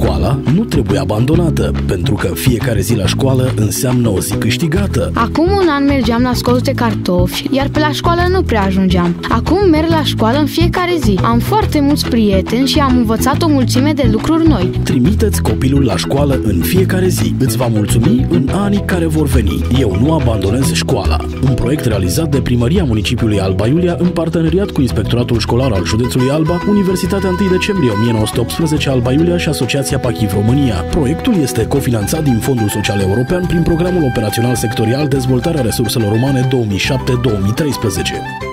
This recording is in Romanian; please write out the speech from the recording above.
Școala nu trebuie abandonată, pentru că fiecare zi la școală înseamnă o zi câștigată. Acum un an mergeam la scos de cartofi, iar pe la școală nu prea ajungeam. Acum merg la școală în fiecare zi. Am foarte mulți prieteni și am învățat o mulțime de lucruri noi. Trimiteți copilul la școală în fiecare zi. Îți va mulțumi în anii care vor veni. Eu nu abandonez școala. Un proiect realizat de Primăria Municipiului Alba Iulia în parteneriat cu Inspectoratul Școlar al Județului Alba, Universitatea 1 decembrie 1918 Alba Iulia și Asociația Pachiv România. Proiectul este cofinanțat din Fondul Social European prin Programul Operațional Sectorial Dezvoltarea Resurselor Umane 2007-2013.